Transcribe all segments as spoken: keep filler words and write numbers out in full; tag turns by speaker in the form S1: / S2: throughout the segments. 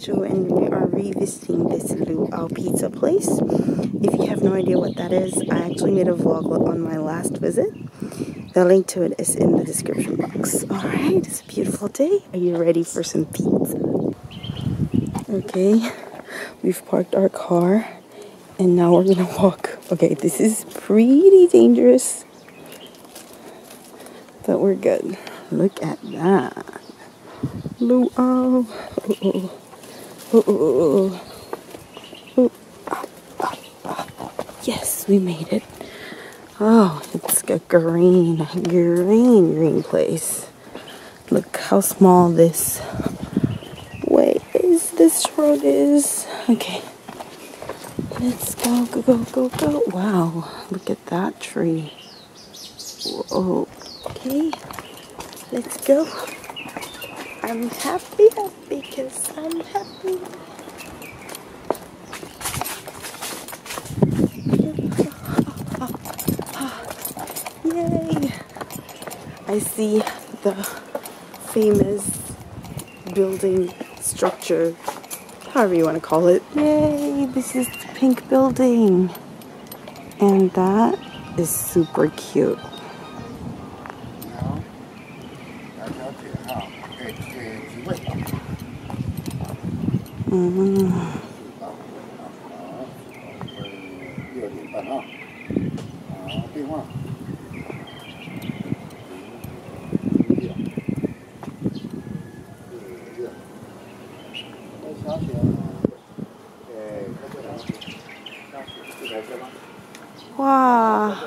S1: Hsinchu and we are revisiting this Luau pizza place. If you have no idea what that is, I actually made a vlog on my last visit. The link to it is in the description box. Alright, it's a beautiful day. Are you ready for some pizza? Okay, we've parked our car and now we're gonna walk. Okay, this is pretty dangerous, but we're good. Look at that. Luau. Oh, oh, oh, oh, oh. Up, up, up. Yes, we made it. Oh, it's a green, green, green place. Look how small this way is, this road is. Okay, let's go, go, go, go, go. Wow, look at that tree. Whoa. Okay, let's go. I'm happy, happy, because I'm happy. Yay! I see the famous building structure, however you want to call it. Yay! This is the pink building. And that is super cute. Mm. Wow.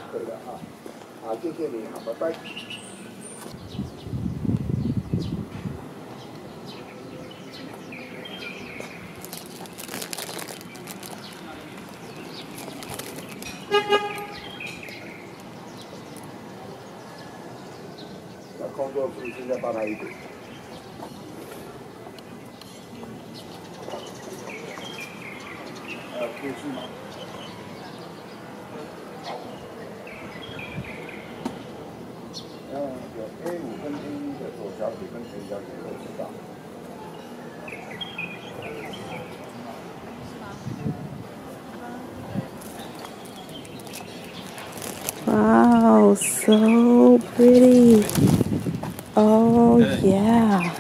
S1: Wow, so pretty. Oh, yeah.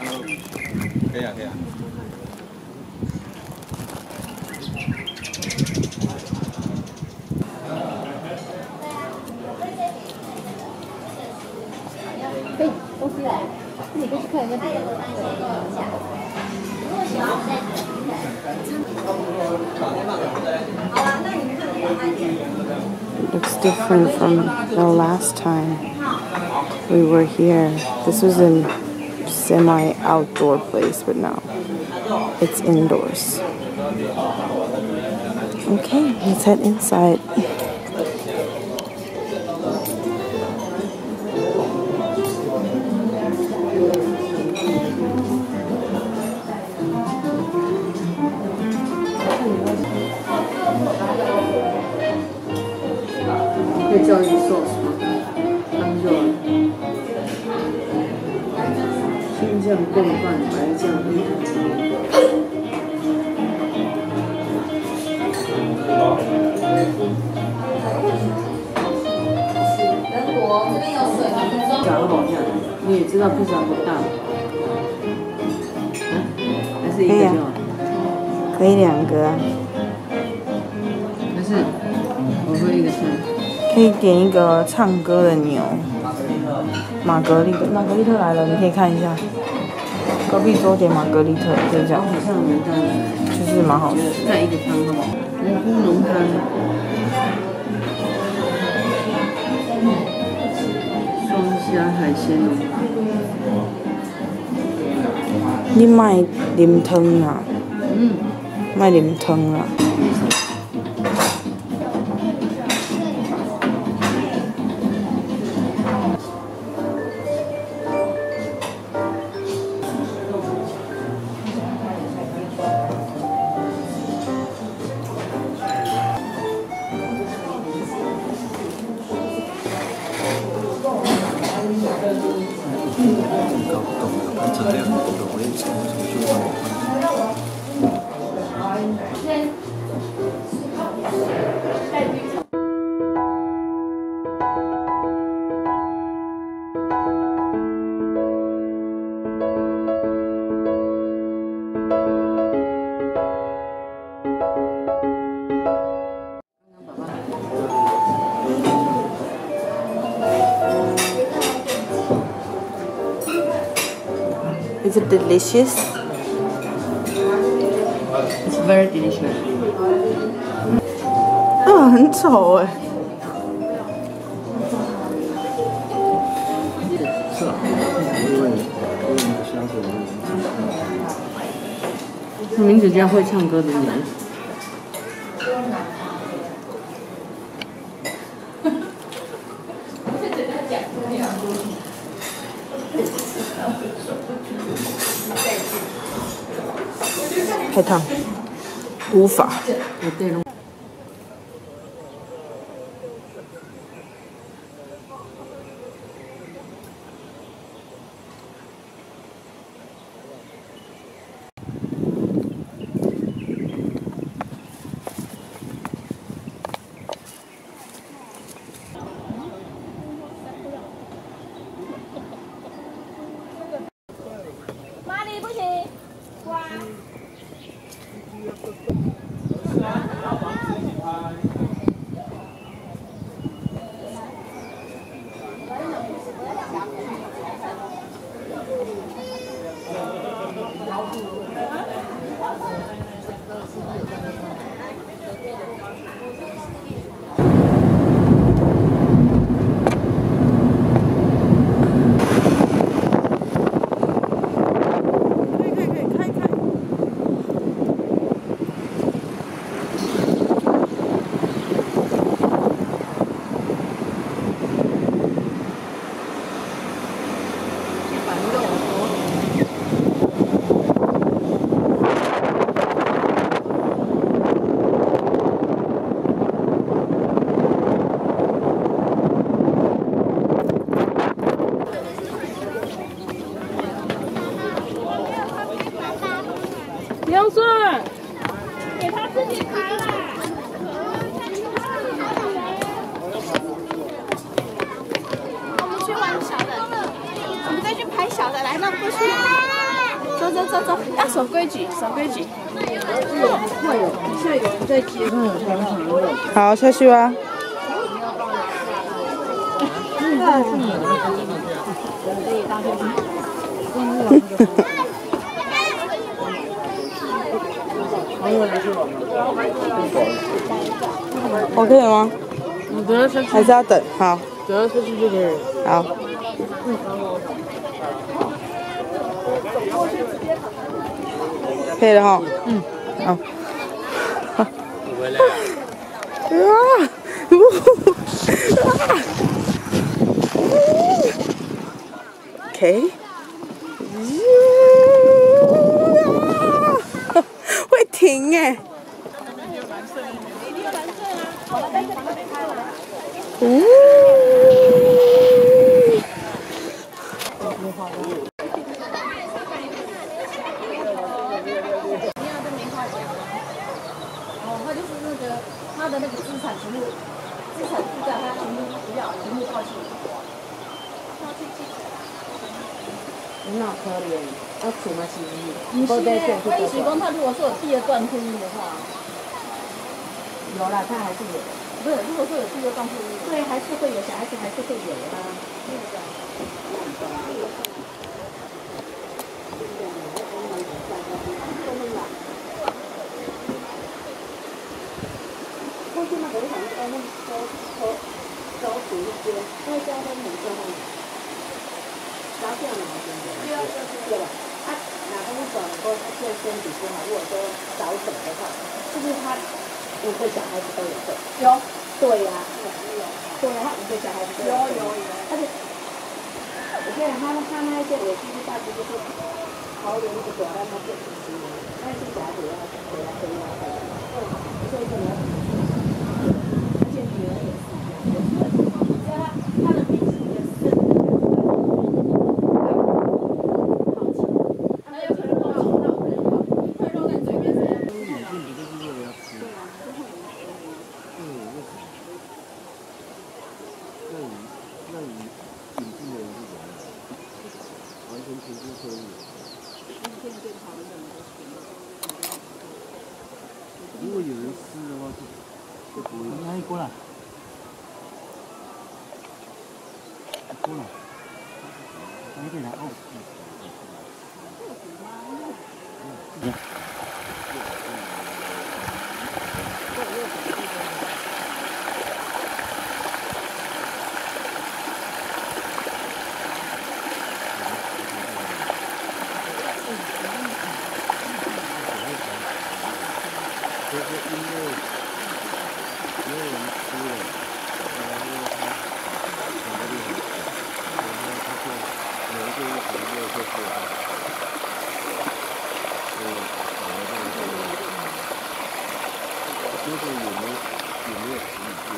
S1: It looks different from the last time we were here. This was a semi-outdoor place, but now it's indoors. Okay, let's head inside. Xindian Gonglun白酱意长得好像，你也知道披萨不大，啊？还是一个就好？可以两个。还是我会一个菜。可以点一个唱歌的牛。玛格丽特，玛格丽特来了，你可以看一下。隔壁桌点玛格丽特，就这样。就是蛮好吃。再一个汤好不好？蘑菇浓汤。双虾海鲜浓汤。你卖啉汤啊？嗯。卖啉汤啊。高高的，这两个都会成为就 Is it delicious?
S2: It's very delicious.
S1: 啊，很丑哎。
S3: 是啊，因为因为那个箱子里面。
S2: 他名字叫会唱歌的人。
S1: 太烫，无法。
S4: 妈咪不行，哇！
S2: 不用顺，
S4: 给他自己排啦。我们去玩小的，我们再去排小的，来，那过去。走走走走，要守规矩，守规矩。
S2: 会有，底下有人在接。嗯，长长的。
S1: 好，下去吧。OK 了吗？
S2: 你等下下去，
S1: 还是要等？好，
S2: 等下下去就可以了。
S1: 好。可以了哈。嗯。好。啊！OK。会停哎。嗯。
S4: 他就是那个他的那个资产全部，资产负债他全部不要，全部抛弃。抛弃继承。
S2: 那可怜，要存嘛是
S4: 你是他意思讲，他如果说有第二段婚姻的话，
S2: 有啦，他还是有。
S4: 不是，如果说有第二段婚姻，对，还是会有小孩子，还是会有啦。过去嘛，可能想说，那收收收储一些，再加上很多嘛，加这样的嘛，对不对？对吧？啊，哪个那种能够现身体不好，如果说早走的话，是不是他五个小孩子都有份？有。对呀，对呀，他五个小孩子都有。有有有。而且，我觉得他他那一些我其实大致就是桃园那个短让他变成十年，但是小孩子要回来回来回来，所以说你要。而且女儿也是一样，他他的名字也是。好奇，他有可能好奇，他有可能好，会绕在嘴边这样。
S3: 如果有人吃的话，就就不会。来过来，过来，来点来哦。嗯。 就是因为没有人吃了，然后因为它长得力很小，然后它就每一个一条肉就做到，所以长得这么多。就是有没有有没有处理掉？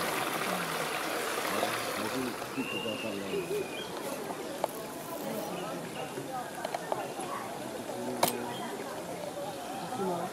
S3: 还是不知道放哪里？是吗？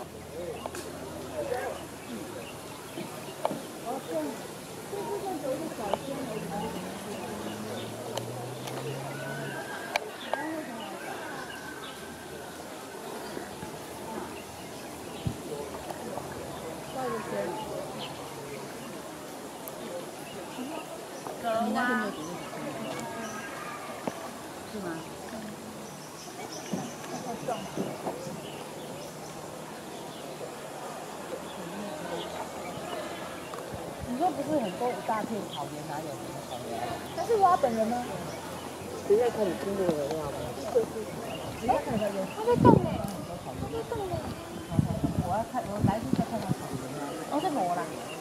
S2: 是吗？你说不是很多五大片草原，哪有什么草原？但是挖本人呢？谁在看你经过的料吗？谁在看他有？他在动呢，他在动呢。我要看，我来是在看到草原啊。哦，在磨啦。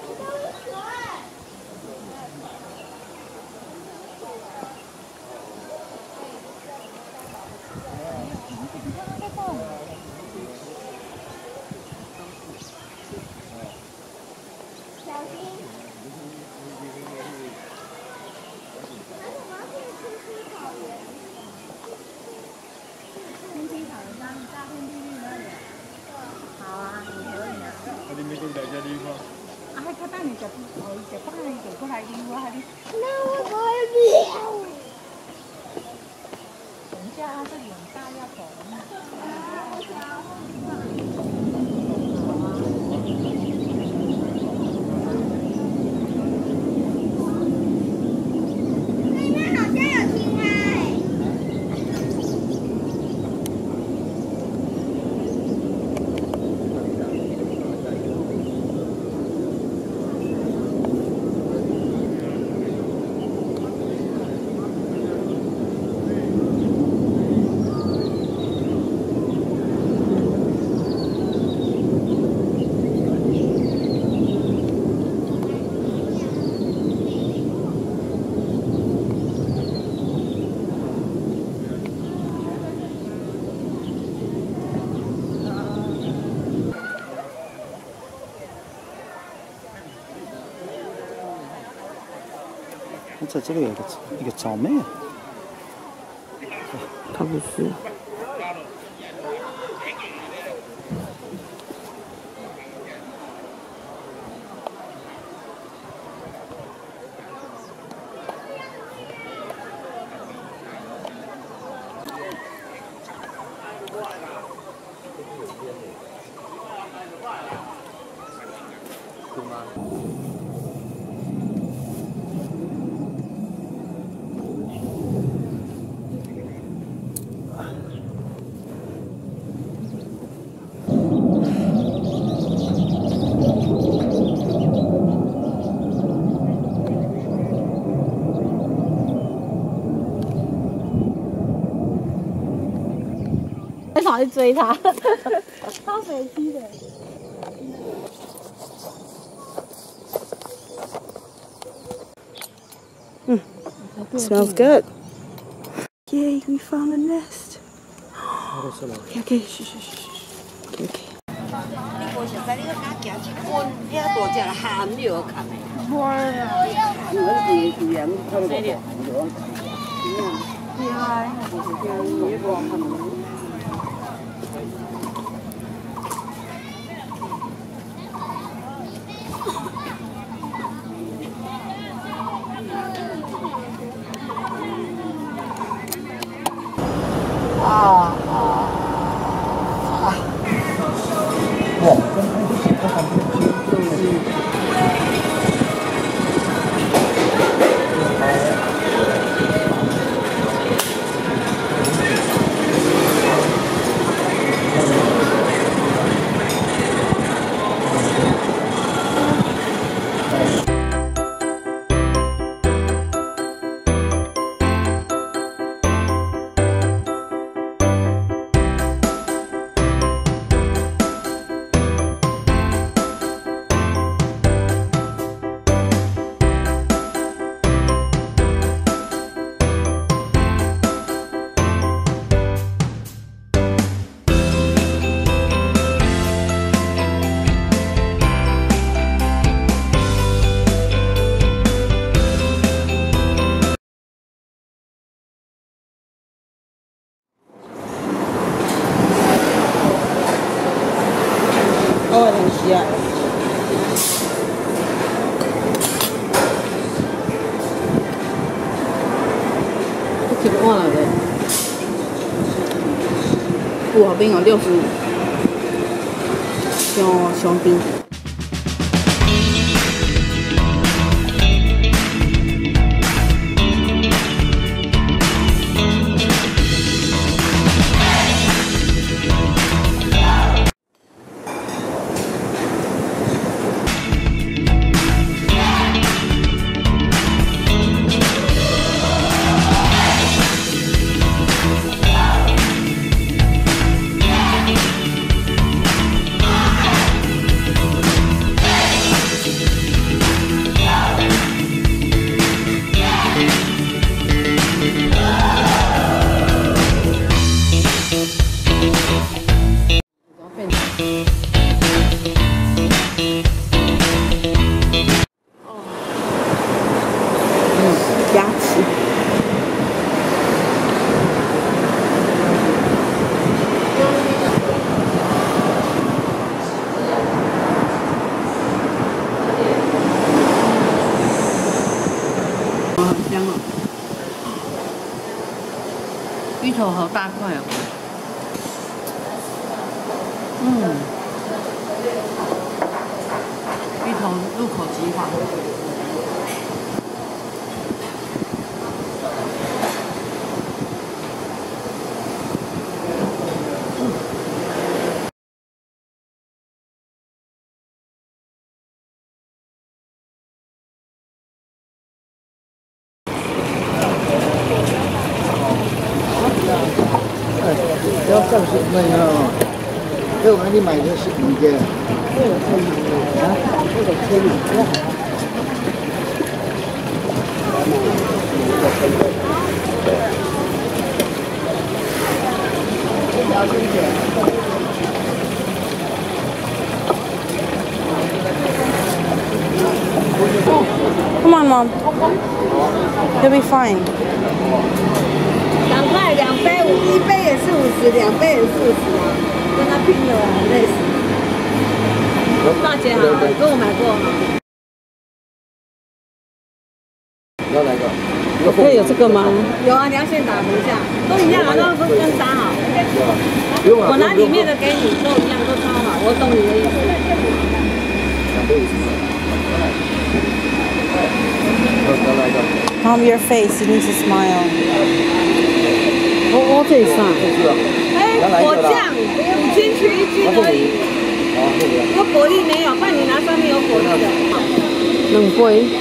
S3: 你没跟大家地方。
S2: 啊，迄较等你就哦，就放你就过来溜啊，你。
S4: 那我不要。
S2: 等一下啊，这里很大要走。
S4: 那好像有青蛙哎。
S3: 在这里有一个一个招妹，
S1: 他不是。
S3: 对吗？
S2: 很少去追他，超北区的。
S1: 嗯 ，smells good. Yay, we found a nest. Okay, okay, shh, shh, shh. Okay, okay.
S5: 你无熟悉，你去甲行一滚，遐大只含药看的。
S2: 哇呀！
S5: 我是自然看过。对啊，就是这样，你无看。 啊啊啊！哇，真开心！
S1: 哦，很喜爱。这几个万了的，哇，冰哦，六十五，香香冰。牙齿。哇，很香哦！芋头好大块哦。嗯，芋头入口即化。
S3: 要上是那个哦，这我给你买的是五个。这个可以啊，这个可以，这好。
S1: Come on, Mom. You'll be fine.
S2: 两块两杯，一杯也是五十，两杯也是五十啊，跟他拼的很累死。大姐好，你跟我买过吗？
S3: 要哪个？
S1: 我可以有这个吗？
S2: 有啊，你要现打，等一下，都一样啊，都都跟打好。
S3: 不用了。
S2: 我拿里面的给你，都一样，都超好，我懂你的意思。
S3: 两杯五十。要哪个？
S1: Mom, your face. You need to smile.
S2: 我我这上。哎，果酱五千取一斤而已。有果粒没有？不然你拿上面有果粒的。
S1: 两杯。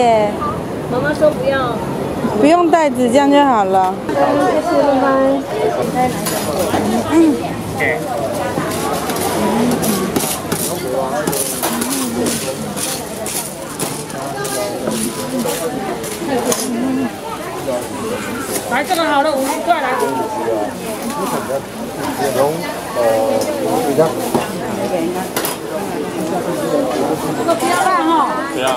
S1: 耶。
S2: 妈妈说不要。
S1: 不用袋子，这样就好了。
S2: 谢谢，拜拜。嗯。来，这个好了，五十块来。这个不要辣哈。不要。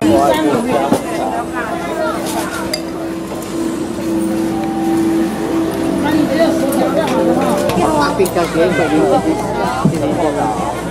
S2: 那你只有薯条就好了哈。